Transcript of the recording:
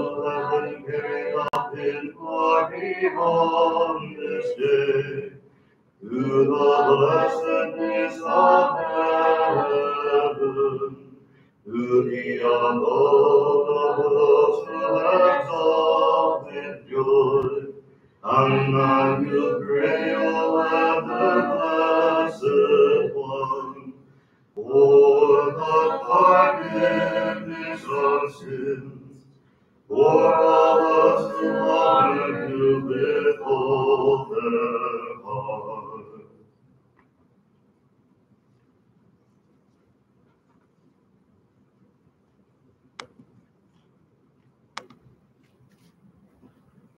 heaven carried up in glory on this day, to the blessedness of heaven, to the abode of those who exalted joy. And I will pray, O ever blessed one, for the forgiveness of sins, for all those who honor you with all their